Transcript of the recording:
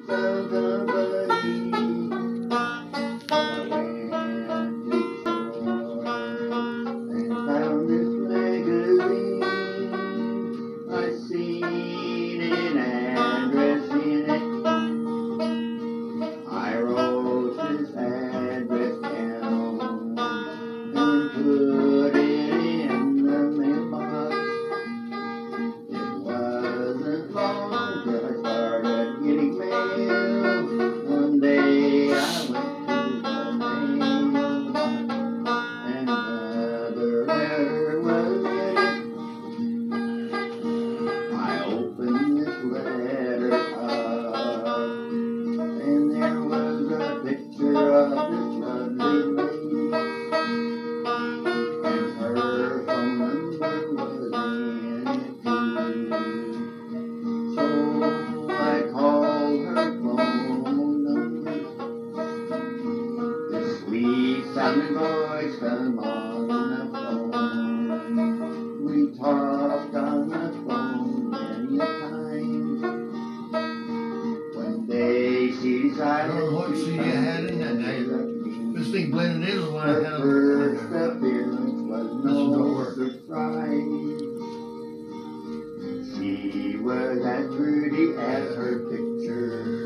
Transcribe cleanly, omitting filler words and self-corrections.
of the buddy. I went to store and found this magazine. I seen an address in it. I wrote this address down and put it in the mailbox. It wasn't long till I started getting mail. One day I went to the mailbox and another letter was in it. I opened this letter up and there was a picture of this lovely lady, and her phone number was in it too. So I called her phone number. This sweet sounding voice come on the phone. We talked on the phone many a time. One day she decided. I don't know what CD you had in that day. This thing blended in with what I had on Her first the appearance was no surprise. She was as pretty as her picture.